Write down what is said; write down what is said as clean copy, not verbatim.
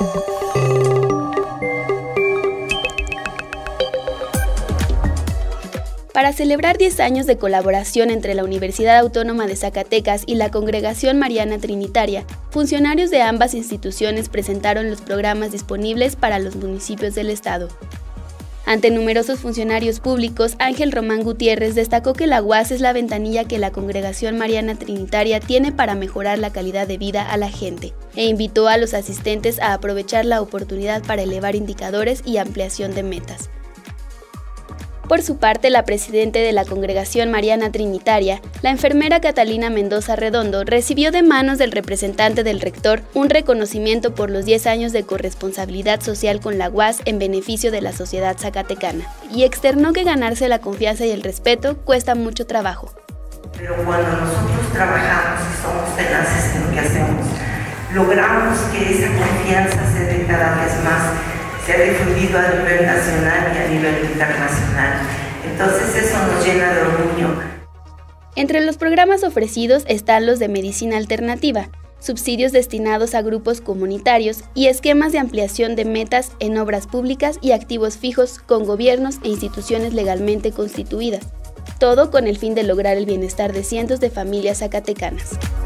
Para celebrar 10 años de colaboración entre la Universidad Autónoma de Zacatecas y la Congregación Mariana Trinitaria, funcionarios de ambas instituciones presentaron los programas disponibles para los municipios del estado. Ante numerosos funcionarios públicos, Ángel Román Gutiérrez destacó que la UAS es la ventanilla que la Congregación Mariana Trinitaria tiene para mejorar la calidad de vida a la gente, e invitó a los asistentes a aprovechar la oportunidad para elevar indicadores y ampliación de metas. Por su parte, la presidenta de la Congregación Mariana Trinitaria, la enfermera Catalina Mendoza Redondo, recibió de manos del representante del rector un reconocimiento por los 10 años de corresponsabilidad social con la UAS en beneficio de la sociedad zacatecana, y externó que ganarse la confianza y el respeto cuesta mucho trabajo. Pero cuando nosotros trabajamos y somos tenaces en lo que hacemos, logramos que esa confianza se dé cada vez más. Se ha difundido a nivel nacional y a nivel internacional. Entonces eso nos llena de orgullo. Entre los programas ofrecidos están los de medicina alternativa, subsidios destinados a grupos comunitarios y esquemas de ampliación de metas en obras públicas y activos fijos con gobiernos e instituciones legalmente constituidas. Todo con el fin de lograr el bienestar de cientos de familias zacatecanas.